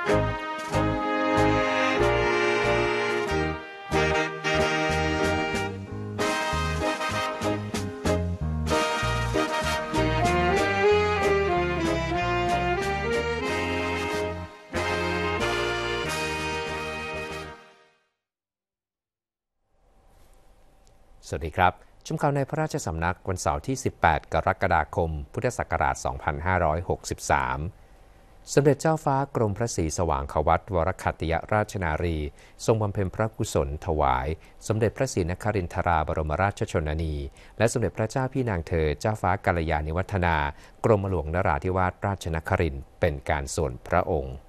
สวัสดีครับชมข่าวในพระราชสำนักวันเสาร์ที่ 18 กรกฎาคม พุทธศักราช 2563 สมเด็จเจ้าฟ้ากรมพระศรีสว่างควัตรวรคัตติยราชนารีทรงบำเพ็ญพระกุศลถวายสมเด็จพระศรีนครินทราบรมราชชนนีและสมเด็จพระเจ้าพี่นางเธอเจ้าฟ้ากัลยาณิวัฒนากรมหลวงนราธิวาสราชนครินทร์เป็นการส่วนพระองค์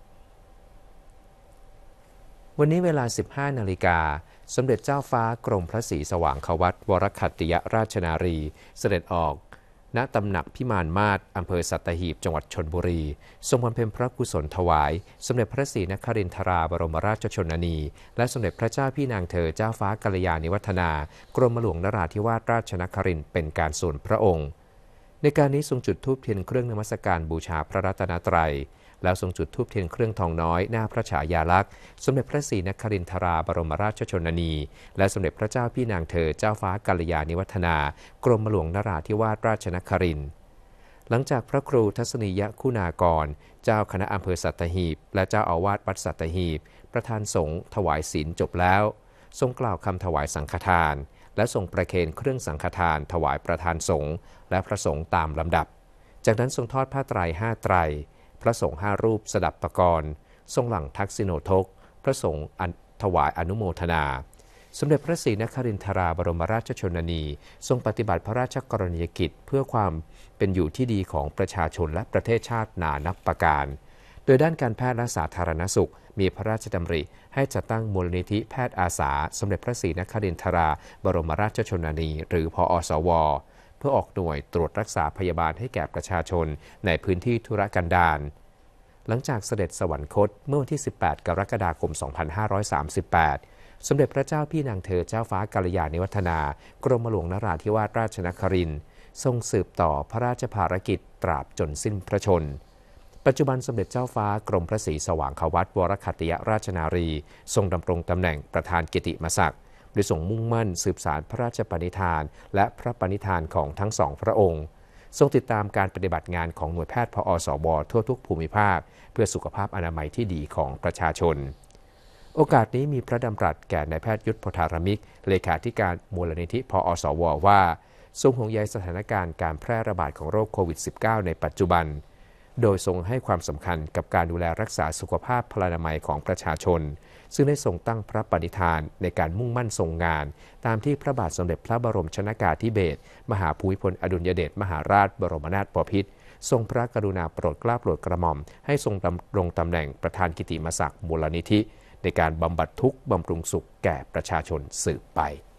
วันนี้เวลา 15 นาฬิกาสมเด็จเจ้าฟ้ากรมพระศรีสว่างควัตรวรคัตติยราชนารีเสด็จออกณตำหนักพิมานมาศอำเภอสัตหีบจังหวัดชลบุรีทรงบำเพ็ญพระกุศลถวายสมเด็จพระศรีนครินทราบรมราชชนนีและสมเด็จพระเจ้าพี่นางเธอเจ้าฟ้ากัลยาณิวัฒนากรมหลวงนราธิวาสราชนครินทร์เป็นการส่วนพระองค์ในการนี้ทรงจุดธูปเทียนเครื่องนมัสการบูชาพระรัตนตรัยแล้วทรงจุดธูปเทียนเครื่องทองน้อยหน้าพระฉายาลักษณ์สมเด็จพระศรีนครินทราบรมราชชนนีและสมเด็จพระเจ้าพี่นางเธอเจ้าฟ้ากัลยาณิวัฒนากรมหลวงนราธิวาสราชนครินทร์หลังจากพระครูทัศนียคุณากรเจ้าคณะอำเภอสัตหีบและเจ้าอาวาสวัดสัตหีบประธานสงฆ์ถวายศีลจบแล้วทรงกล่าวคำถวายสังฆทานและทรงประเคนเครื่องสังฆทานถวายประธานสงฆ์และพระสงฆ์ตามลำดับจากนั้นทรงทอดผ้าไตร5 ไตรพระสงฆ์5 รูปสดับปกรณ์ทรงหลั่งทักษิโนทกพระสงฆ์ถวายอนุโมทนาสมเด็จพระศรีนครินทราบรมราชชนนีทรงปฏิบัติพระราชกรณียกิจเพื่อความเป็นอยู่ที่ดีของประชาชนและประเทศชาตินานับประการโดยด้านการแพทย์และสาธารณสุขมีพระราชดำริให้จัดตั้งมูลนิธิแพทย์อาสาสมเด็จพระศรีนครินทราบรมราชชนนีหรือพอสวเพื่อออกหน่วยตรวจรักษาพยาบาลให้แก่ประชาชนในพื้นที่ทุรกันดารหลังจากเสด็จสวรรคตเมื่อวันที่ 18 กรกฎาคม 2538 สมเด็จพระเจ้าพี่นางเธอเจ้าฟ้ากัลยาณิวัฒนากรมหลวงนราธิวาสราชนครินทร์ทรงสืบต่อพระราชภารกิจตราบจนสิ้นพระชนม์ปัจจุบันสมเด็จเจ้าฟ้ากรมพระศรีสว่างควัตรวรคัตติยราชนารีทรงดำรงตำแหน่งประธานกิติมศักดิ์โดยทรงมุ่งมั่นสืบสานพระราชปณิธานและพระปณิธานของทั้งสองพระองค์ทรงติดตามการปฏิบัติงานของหน่วยแพทย์พอสวทั่วทุกภูมิภาคเพื่อสุขภาพอนามัยที่ดีของประชาชนโอกาสนี้มีพระดำรัสแก่นายแพทย์ยุทธโพธารมิกเลขาธิการมูลนิธิพอสวว่าทรงห่วงใยสถานการณ์การแพร่ระบาดของโรคโควิด -19 ในปัจจุบันโดยทรงให้ความสำคัญกับการดูแลรักษาสุขภาพพลานามัยของประชาชนซึ่งได้ทรงตั้งพระปณิธานในการมุ่งมั่นทรงงานตามที่พระบาทสมเด็จพระบรมชนกาธิเบศรมหาภูมิพลอดุลยเดชมหาราชบรมนาถบพิตรทรงพระกรุณาโปรดเกล้าโปรดกระหม่อมให้ทรงดำรงตำแหน่งประธานกิติมศักดิ์มูลนิธิในการบำบัดทุกข์บำรุงสุขแก่ประชาชนสืบไป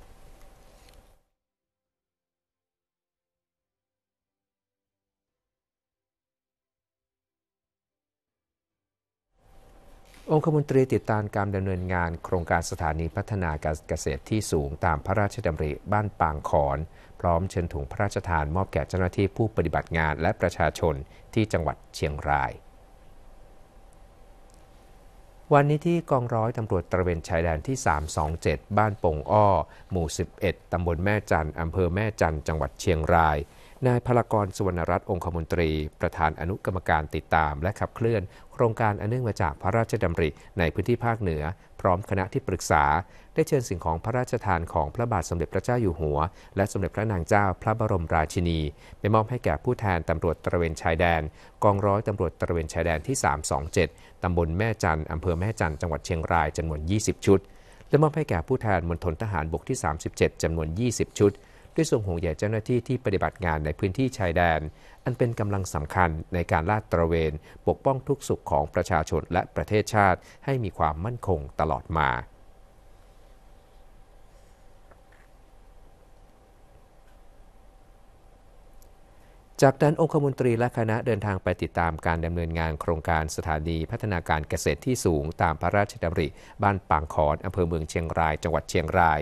องคมนตรีติดตามการดำเนินงานโครงการสถานีพัฒนาการเกษตรที่สูงตามพระราชดำริบ้านปางขอนพร้อมเชิญถุงพระราชทานมอบแก่เจ้าหน้าที่ผู้ปฏิบัติงานและประชาชนที่จังหวัดเชียงรายวันนี้ที่กองร้อยตำรวจตระเวนชายแดนที่327บ้านโป่งอ้อหมู่11ตำบลแม่จันอำเภอแม่จันจังหวัดเชียงรายนายพลากรสุวรรณรัตน์องคมนตรีประธานอนุกรรมการติดตามและขับเคลื่อนโครงการอันเนื่องมาจากพระราชดำริในพื้นที่ภาคเหนือพร้อมคณะที่ปรึกษาได้เชิญสิ่งของพระราชทานของพระบาทสมเด็จพระเจ้าอยู่หัวและสมเด็จพระนางเจ้าพระบรมราชินีไปมอบให้แก่ผู้แทนตำรวจตระเวนชายแดนกองร้อยตำรวจตระเวนชายแดนที่327ตำบลแม่จันอำเภอแม่จันจังหวัดเชียงรายจำนวน20ชุดและมอบให้แก่ผู้แทนมณฑลทหารบกที่37จำนวน20ชุดด้วยทรงห่วงใยเจ้าหน้าที่ที่ปฏิบัติงานในพื้นที่ชายแดนอันเป็นกำลังสำคัญในการลาดตระเวนปกป้องทุกสุขของประชาชนและประเทศชาติให้มีความมั่นคงตลอดมาจากนั้นองคมนตรีและคณะเดินทางไปติดตามการดำเนินงานโครงการสถานีพัฒนาการเกษตรที่สูงตามพระราชดำริบ้านปางขอนอำเภอเมืองเชียงรายจังหวัดเชียงราย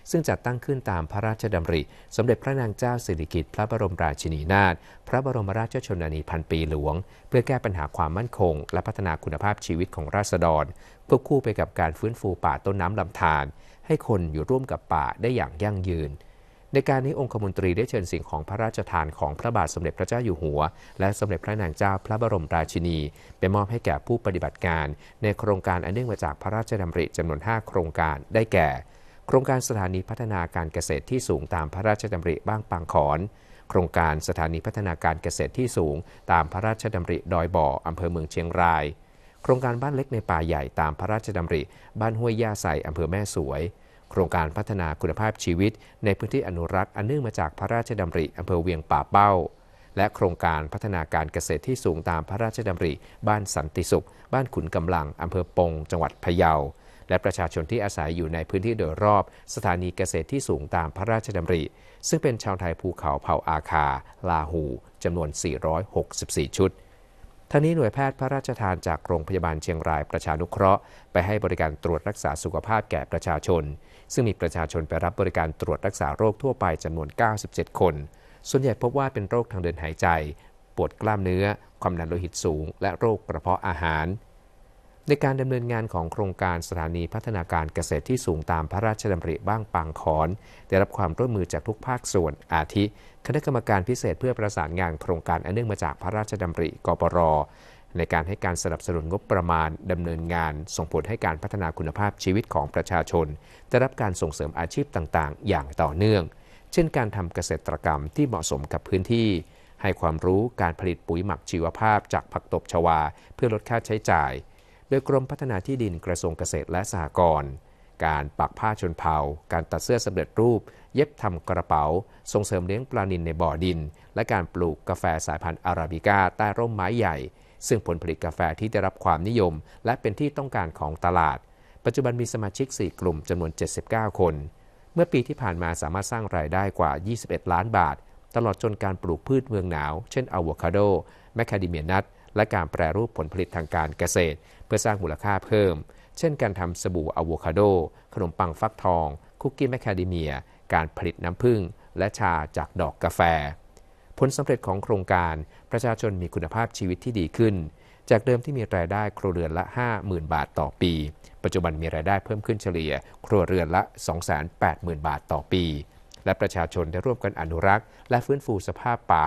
ซึ่งจัดตั้งขึ้นตามพระราชดำริสมเด็จพระนางเจ้าสิริกิติ์พระบรมราชินีนาถพระบรมราชชนนีพันปีหลวงเพื่อแก้ปัญหาความมั่นคงและพัฒนาคุณภาพชีวิตของราษฎรควบคู่ไปกับการฟื้นฟูป่าต้นน้ำลำธารให้คนอยู่ร่วมกับป่าได้อย่างยั่งยืนในการนี้องคมนตรีได้เชิญสิ่งของพระราชทานของพระบาทสมเด็จพระเจ้าอยู่หัวและสมเด็จพระนางเจ้าพระบรมราชินีไปมอบให้แก่ผู้ปฏิบัติการในโครงการอันเนื่องมาจากพระราชดำริจำนวน5โครงการได้แก่โครงการสถานีพัฒนาการเกษตรที่สูงตามพระราชดำริบ้างปางขอนโครงการสถานีพัฒนาการเกษตรที่สูงตามพระราชดำริดอยบ่ออำเภอเมืองเชียงรายโครงการบ้านเล็กในป่าใหญ่ตามพระราชดำริบ้านห้วยย่าไซอำเภอแม่สวยโครงการพัฒนาคุณภาพชีวิตในพื้นที่อนุรักษ์อันเนื่องมาจากพระราชดำริอำเภอเวียงป่าเป้าและโครงการพัฒนาการเกษตรที่สูงตามพระราชดำริบ้านสันติสุขบ้านขุนกำลังอำเภอปงจังหวัดพะเยาและประชาชนที่อาศัยอยู่ในพื้นที่โดยรอบสถานีเกษตรที่สูงตามพระราชดำริซึ่งเป็นชาวไทยภูเขาเผ่าอาคาลาหูจำนวน464ชุดทั้งนี้หน่วยแพทย์พระราชทานจากโรงพยาบาลเชียงรายประชานุเคราะห์ไปให้บริการตรวจรักษาสุขภาพแก่ประชาชนซึ่งมีประชาชนไปรับบริการตรวจรักษาโรคทั่วไปจำนวน97คนส่วนใหญ่พบว่าเป็นโรคทางเดินหายใจปวดกล้ามเนื้อความดันโลหิตสูงและโรคกระเพาะอาหารในการดำเนินงานของโครงการสถานีพัฒนาการเกษตรที่สูงตามพระราชดำริบ้างปางขอนได้รับความร่วมมือจากทุกภาคส่วนอาทิคณะกรรมการพิเศษเพื่อประสานงานโครงการอันเนื่องมาจากพระราชดำริกปร.ในการให้การสนับสนุนงบประมาณดำเนินงานส่งผลให้การพัฒนาคุณภาพชีวิตของประชาชนได้รับการส่งเสริมอาชีพต่างๆอย่างต่อเนื่องเช่นการทำเกษตรกรรมที่เหมาะสมกับพื้นที่ให้ความรู้การผลิตปุ๋ยหมักชีวภาพจากผักตบชวาเพื่อลดค่าใช้จ่ายโดยกรมพัฒนาที่ดินกระทรวงเกษตรและสหกรณ์การปักผ้าชนเผ่าการตัดเสื้อสำเร็จรูปเย็บทำกระเป๋าส่งเสริมเลี้ยงปลานิลในบ่อดินและการปลูกกาแฟสายพันธุ์อาราบิก้าใต้ร่มไม้ใหญ่ซึ่งผลผลิตกาแฟที่ได้รับความนิยมและเป็นที่ต้องการของตลาดปัจจุบันมีสมาชิก4กลุ่มจำนวน79คนเมื่อปีที่ผ่านมาสามารถสร้างรายได้กว่า21ล้านบาทตลอดจนการปลูกพืชเมืองหนาวเช่นอะโวคาโดแมคคาเดเมียนัทและการแปรรูปผลผลิตทางการเกษตรเพื่อสร้างมูลค่าเพิ่มเช่นการทำสบู่อะโวคาโดขนมปังฟักทองคุกกี้แมคคาเดเมียการผลิตน้ำผึ้งและชาจากดอกกาแฟผลสำเร็จของโครงการประชาชนมีคุณภาพชีวิตที่ดีขึ้นจากเดิมที่มีรายได้ครัวเรือนละ 50,000 บาทต่อปีปัจจุบันมีรายได้เพิ่มขึ้นเฉลี่ยครัวเรือนละ 280,000 บาทต่อปีและประชาชนได้ร่วมกันอนุรักษ์และฟื้นฟูสภาพป่า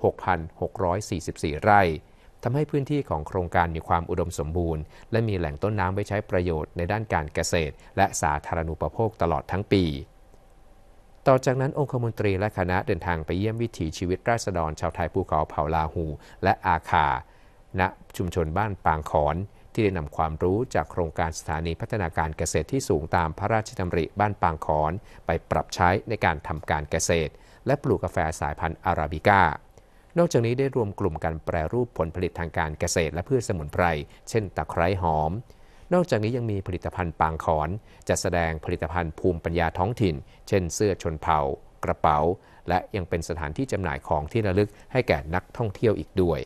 6,644 ไร่ทำให้พื้นที่ของโครงการมีความอุดมสมบูรณ์และมีแหล่งต้นน้ำไว้ใช้ประโยชน์ในด้านการเกษตรและสาธารณูปโภคตลอดทั้งปีต่อจากนั้นองคมนตรีและคณะเดินทางไปเยี่ยมวิถีชีวิตราษฎรชาวไทยภูเขาเผ่าลาหูและอาคาณชุมชนบ้านปางขอนที่ได้นำความรู้จากโครงการสถานีพัฒนาการเกษตรที่สูงตามพระราชดำริบ้านปางขอนไปปรับใช้ในการทำการเกษตรและปลูกกาแฟสายพันธุ์อาราบิก้านอกจากนี้ได้รวมกลุ่มการแปรรูปผลผลิตทางการเกษตรและพืชสมุนไพรเช่นตะไคร้หอมนอกจากนี้ยังมีผลิตภัณฑ์ปางขอนจัดแสดงผลิตภัณฑ์ภูมิปัญญาท้องถิ่นเช่นเสื้อชนเผ่ากระเป๋าและยังเป็นสถานที่จำหน่ายของที่ระลึกให้แก่นักท่องเที่ยวอีกด้วย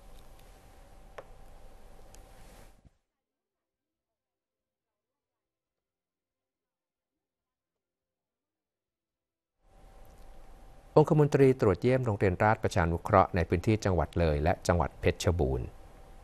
องคมนตรีตรวจเยี่ยมโรงเรียนราชประชานุเคราะห์ในพื้นที่จังหวัดเลยและจังหวัดเพชรบูรณ์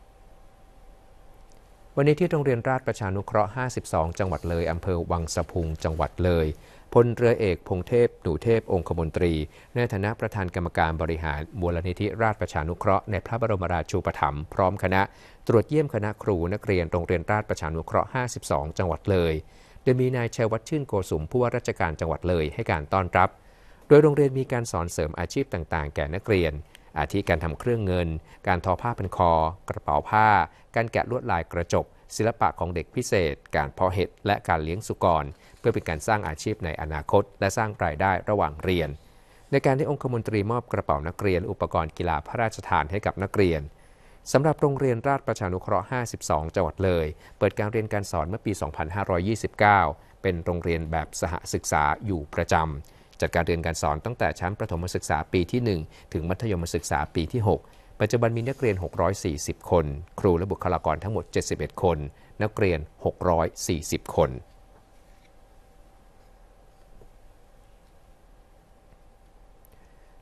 วันนี้ที่โรงเรียนราชประชานุเคราะห์ 52 จังหวัดเลยอำเภอวังสะพุงจังหวัดเลยพลเรือเอกพงเทพหนูเทพองคมนตรีในฐานะประธานกรรมการบริหารมูลนิธิราชประชานุเคราะห์ในพระบรมราชูปถัมภ์พร้อมคณะตรวจเยี่ยมคณะครูนักเรียนโรงเรียนราชประชานุเคราะห์ 52 จังหวัดเลยโดยมีนายชัยวัฒน์ชื่นโกสุมผู้ว่าราชการจังหวัดเลยให้การต้อนรับโดยโรงเรียนมีการสอนเสริมอาชีพต่างๆแก่นักเรียนอาทิการทำเครื่องเงินการทอผ้าพันคอกระเป๋าผ้าการแกะลวดลายกระจกศิลปะของเด็กพิเศษการเพาะเห็ดและการเลี้ยงสุกรเพื่อเป็นการสร้างอาชีพในอนาคตและสร้างรายได้ระหว่างเรียนในการที่องคมนตรีมอบกระเป๋านักเรียนอุปกรณ์กีฬาพระราชทานให้กับนักเรียนสำหรับโรงเรียนราชประชานุเคราะห์ 52 จังหวัดเลยเปิดการเรียนการสอนเมื่อปี 2529 เป็นโรงเรียนแบบสหศึกษาอยู่ประจำจัดการเรียนการสอนตั้งแต่ชั้นประถมศึกษาปีที่ 1 ถึงมัธยมศึกษาปีที่ 6 ปัจจุบันมีนักเรียน 640 คนครูและบุคลากรทั้งหมด 71 คนนักเรียน 640 คน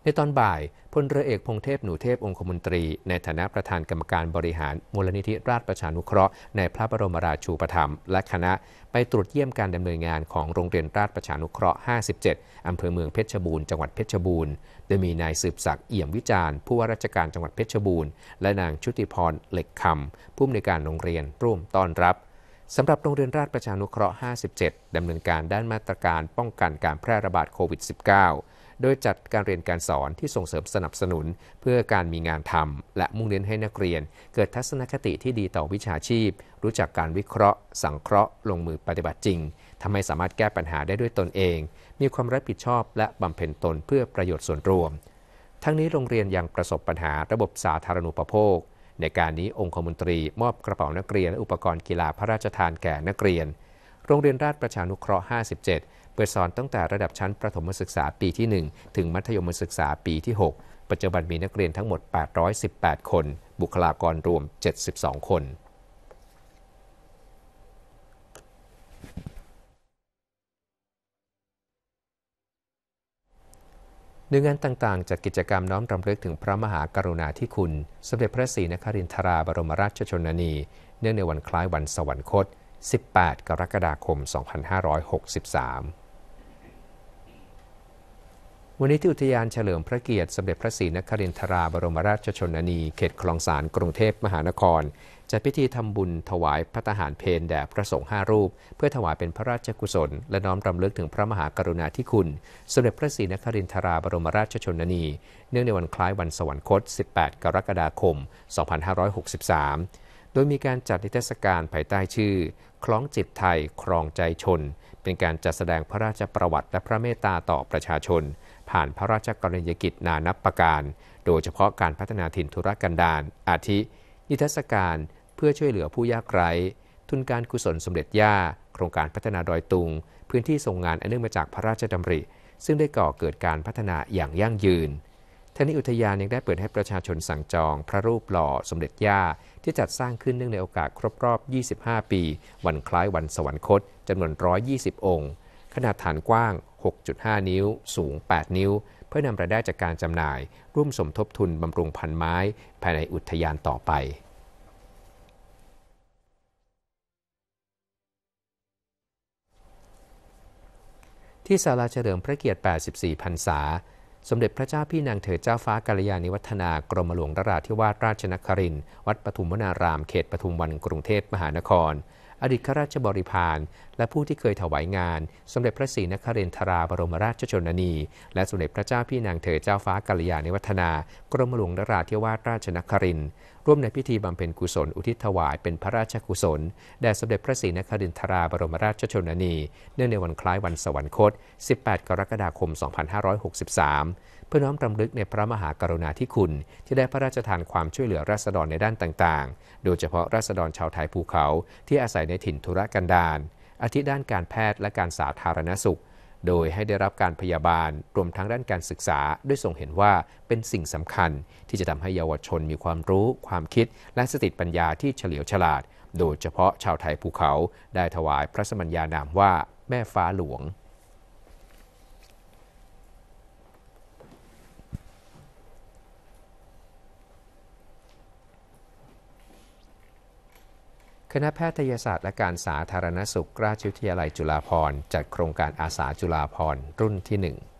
ในตอนบ่ายพลเรือเอกพงเทพหนูเทพองคมนตรีในฐานะประธานกรรมการบริหารมูลนิธิราชประชานุเคราะห์ในพระบรมราชูปถัมภ์และคณะไปตรวจเยี่ยมการดำเนินงานของโรงเรียนราชประชานุเคราะห์ 57 อำเภอเมืองเพชรบูรณ์จังหวัดเพชรบูรณ์โดยมีนายสืบศักดิ์เอี่ยมวิจารณ์ผู้ว่าราชการจังหวัดเพชรบูรณ์และนางชุติพรเหล็กคำผู้อำนวยการโรงเรียนร่วมต้อนรับสำหรับโรงเรียนราชประชานุเคราะห์ 57 ดำเนินการด้านมาตรการป้องกันการแพร่ระบาดโควิด -19 โดยจัดการเรียนการสอนที่ส่งเสริมสนับสนุนเพื่อการมีงานทำและมุ่งเน้นให้นักเรียนเกิดทัศนคติที่ดีต่อวิชาชีพรู้จักการวิเคราะห์สังเคราะห์ลงมือปฏิบัติจริงทำให้สามารถแก้ปัญหาได้ด้วยตนเองมีความรับผิดชอบและบำเพ็ญตนเพื่อประโยชน์ส่วนรวมทั้งนี้โรงเรียนยังประสบปัญหาระบบสาธารณูปโภคในการนี้องคมนตรีมอบกระเป๋านักเรียนและอุปกรณ์กีฬาพระราชทานแก่นักเรียนโรงเรียนราชประชานุเคราะห์ 57 เปิดสอนตั้งแต่ระดับชั้นประถมศึกษาปีที่ 1 ถึงมัธยมศึกษาปีที่ 6 ปัจจุบันมีนักเรียนทั้งหมด 818 คน บุคลากรรวม 72 คนโดยงานต่างๆจัดกิจกรรมน้อมรำลึกถึงพระมหากรุณาธิคุณสมเด็จพระศรีนครินทราบรมราชชนนีเนื่องในวันคล้ายวันสวรรคต 18 กรกฎาคม 2563 วันนี้ที่อุทยานเฉลิมพระเกียรติสมเด็จพระศรีนครินทราบรมราชชนนีเขตคลองสานกรุงเทพมหานครจัดพิธีทำบุญถวายภัตตาหารเพลแด่พระสงฆ์5 รูปเพื่อถวายเป็นพระราชกุศลและน้อมรำลึกถึงพระมหากรุณาธิคุณสมเด็จพระศรีนครินทราบรมราชชนนีเนื่องในวันคล้ายวันสวรรคต 18 กรกฎาคม 2563 โดยมีการจัดนิทรรศการภายใต้ชื่อคล้องจิตไทยครองใจชนเป็นการจัดแสดงพระราชประวัติและพระเมตตาต่อประชาชนผ่านพระราชกรณียกิจนานับประการโดยเฉพาะการพัฒนาถิ่นทุรกันดารอาทินิทรรศการเพื่อช่วยเหลือผู้ยากไร้ทุนการกุศลสมเด็จย่าโครงการพัฒนาดอยตุงพื้นที่ทรงงานอันเนื่องมาจากพระราชดำริซึ่งได้ก่อเกิดการพัฒนาอย่างยั่งยืนทั้งนี้อุทยานยังได้เปิดให้ประชาชนสั่งจองพระรูปหล่อสมเด็จย่าที่จัดสร้างขึ้นเนื่องในโอกาสครบรอบ 25 ปีวันคล้ายวันสวรรคตจำนวน 120 องค์ขนาดฐานกว้าง 6.5 นิ้วสูง 8 นิ้วเพื่อนำรายได้จากการจำหน่ายร่วมสมทบทุนบำรุงพันธุ์ไม้ภายในอุทยานต่อไปที่ศาลาเฉลิมพระเกียรติ 84 พรรษาสมเด็จพระเจ้าพี่นางเธอเจ้าฟ้ากัลยาณิวัฒนากรมหลวงนราธิวาสราชนครินทร์วัดปทุมวนารามเขตปทุมวันกรุงเทพมหานครอดีตข้าราชบริพารและผู้ที่เคยถวายงานสมเด็จพระศรีนครินทราบรมราชชนนีและสมเด็จพระเจ้าพี่นางเธอเจ้าฟ้ากัลยาณิวัฒนากรมหลวงนราธิวาสราชนครินทร์ร่วมในพิธีบำเพ็ญกุศลอุทิศถวายเป็นพระราชกุศลแด่สมเด็จพระศรีนครินทราบรมราชชนนีเนื่องในวันคล้ายวันสวรรคต 18 กรกฎาคม 2563 เพื่อน้อมรำลึกในพระมหากรุณาธิคุณที่ได้พระราชทานความช่วยเหลือราษฎรในด้านต่างๆโดยเฉพาะราษฎรชาวไทยภูเขาที่อาศัยในถิ่นทุรกันดารอาทิด้านการแพทย์และการสาธารณสุขโดยให้ได้รับการพยาบาลรวมทั้งด้านการศึกษาด้วยทรงเห็นว่าเป็นสิ่งสำคัญที่จะทำให้เยาวชนมีความรู้ความคิดและสติปัญญาที่เฉลียวฉลาดโดยเฉพาะชาวไทยภูเขาได้ถวายพระสมัญญานามว่าแม่ฟ้าหลวงคณะแพทยศาสตร์และการสาธารณสุขราชวิทยาลัยจุฬาภรณ์จัดโครงการอาสาจุฬาภรณ์รุ่นที่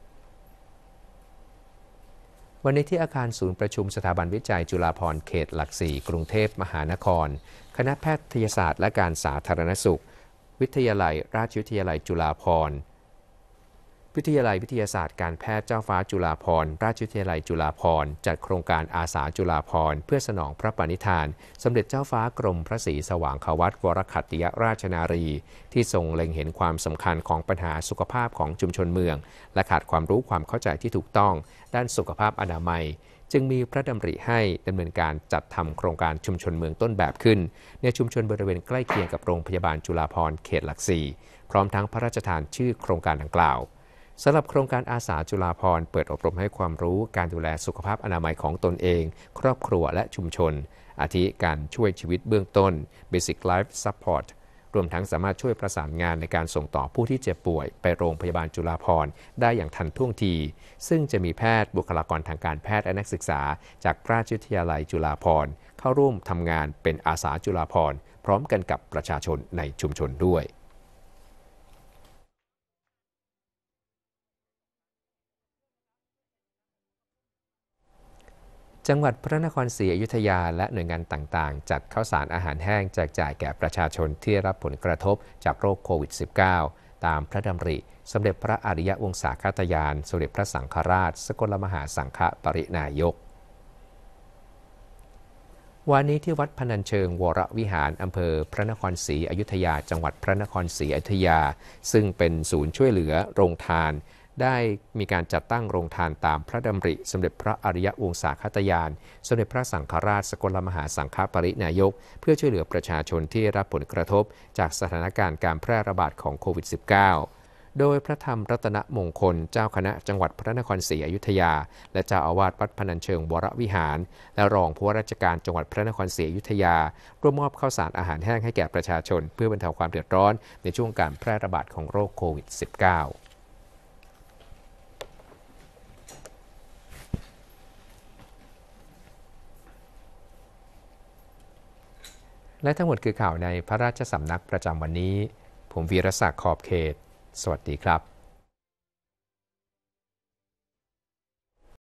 1 วันนี้ที่อาคารศูนย์ประชุมสถาบันวิจัยจุฬาภรณ์เขตหลัก 4 กรุงเทพมหานครคณะแพทยศาสตร์และการสาธารณสุขวิทยาลัยราชวิทยาลัยจุฬาภรณ์วิทยาลัยวิทยาศาสตร์การแพทย์เจ้าฟ้าจุฬาภรณ์ราชวิทยาลัยจุฬาภรณ์จัดโครงการอาสาจุฬาภรณ์เพื่อสนองพระปณิธานสมเด็จเจ้าฟ้ากรมพระศรีสว่างควัตรวรขัตติยราชนารีที่ทรงเล็งเห็นความสำคัญของปัญหาสุขภาพของชุมชนเมืองและขาดความรู้ความเข้าใจที่ถูกต้องด้านสุขภาพอนามัยจึงมีพระดำริให้ดำเนินการจัดทำโครงการชุมชนเมืองต้นแบบขึ้นในชุมชนบริเวณใกล้เคียงกับโรงพยาบาลจุฬาภรณ์เขตหลัก 4พร้อมทั้งพระราชทานชื่อโครงการดังกล่าวสำหรับโครงการอาสาจุฬาภรณ์เปิดอบรมให้ความรู้การดูแลสุขภาพอนามัยของตนเองครอบครัวและชุมชนอาทิการช่วยชีวิตเบื้องต้น Basic Life Support รวมทั้งสามารถช่วยประสานงานในการส่งต่อผู้ที่เจ็บป่วยไปโรงพยาบาลจุฬาภรณ์ได้อย่างทันท่วงที ซึ่งจะมีแพทย์บุคลากรทางการแพทย์และนักศึกษาจากราชวิทยาลัยจุฬาภรณ์เข้าร่วมทำงานเป็นอาสาจุฬาภรณ์พร้อมกันกับประชาชนในชุมชนด้วยจังหวัดพระนครศรีอยุธยาและหน่วยงานต่างๆจัดข้าวสารอาหารแห้งแจกจ่ายแก่ประชาชนที่รับผลกระทบจากโรคโควิด -19 ตามพระดำริสมเด็จพระอริยวงศาคตยานสมเด็จพระสังฆราชสกลมหาสังฆปรินายกวันนี้ที่วัดพนัญเชิงวรวิหารอำเภอพระนครศรีอยุธยาจังหวัดพระนครศรีอยุธยาซึ่งเป็นศูนย์ช่วยเหลือโรงทานได้มีการจัดตั้งโรงทานตามพระดำริสมเด็จพระอริยวงศาคตยานสมเด็จพระสังฆราชสกลมหาสังฆปรินายกเพื่อช่วยเหลือประชาชนที่รับผลกระทบจากสถานการณ์การแพร่ระบาดของโควิด -19โดยพระธรรมรัตนมงคลเจ้าคณะจังหวัดพระนครศรีอยุธยาและเจ้าอาวาสวัดพนัญเชิงวรวิหารและรองผู้ว่าราชการจังหวัดพระนครศรีอยุธยาร่วมมอบข้าวสารอาหารแห้งให้แก่ประชาชนเพื่อบรรเทาความเดือดร้อนในช่วงการแพร่ระบาดของโรคโควิด -19 และทั้งหมดคือข่าวในพระราชสำนักประจำวันนี้ผมวีรศักดิ์ขอบเขตสวัสดีครับ